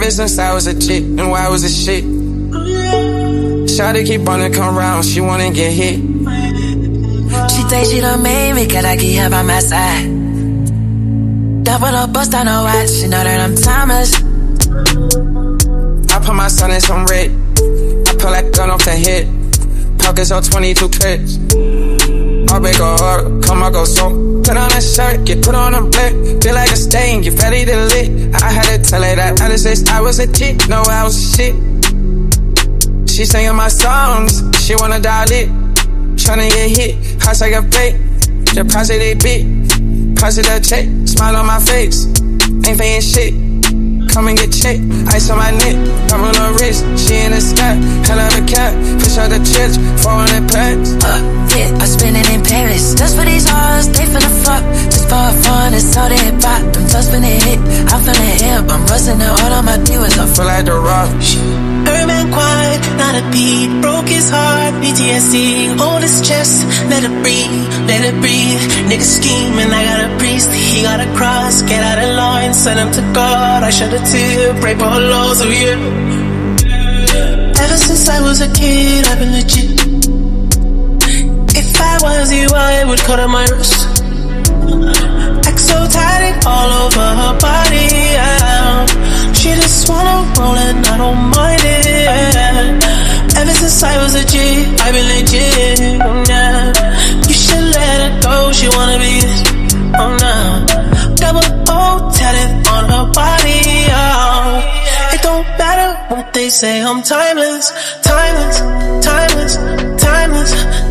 Ever since I was a chick, and why I was a shit. Shawty keep on to come round, she wanna get hit. She think she done made me, cause I keep her by my side. Double up, bust down her watch, she know that I'm timeless. I put my son in some red. I pull that gun off the head. Pockets on 22 clips. I'll break a heart, come I go so. Put on a shirt, get put on a blick. Feel like a stain, get ready to lit. I had to tell her that I just said I was a chick, no I was a shit. She singing my songs, she wanna dial it. Tryna get hit, house like a fake. The price of they big, price of the check. Smile on my face, ain't paying shit. Come and get checked, ice on my neck, I'm on her wrist. She in the sky, hell of a cat. Push out the church, 400 packs. Yeah, I spend it in Paris. Just for these hoes, they finna fuck. Just for fun, it's all they hip hop. Them toes finna hit, I'm finna hip. I'm busting the all on my viewers. I feel like the rock. Urban quiet, not a beat. Broke his heart, PTSD. Hold his chest, let it breathe, let it breathe. Nigga scheming, I got a priest. He got a cross, get out of line, send him to God. I shed a tear, pray for her laws, oh yeah. Ever since I was a kid, I've been legit. If I was you, I would cut on my wrist. Exo-tatted all over her body, yeah. She just wanna roll and I don't mind it, yeah. Ever since I was a G, I've been legit, yeah. You should let her go, she wanna be this, oh nah. Double O tatted on her body, oh. It don't matter what they say, I'm timeless, timeless, timeless, timeless.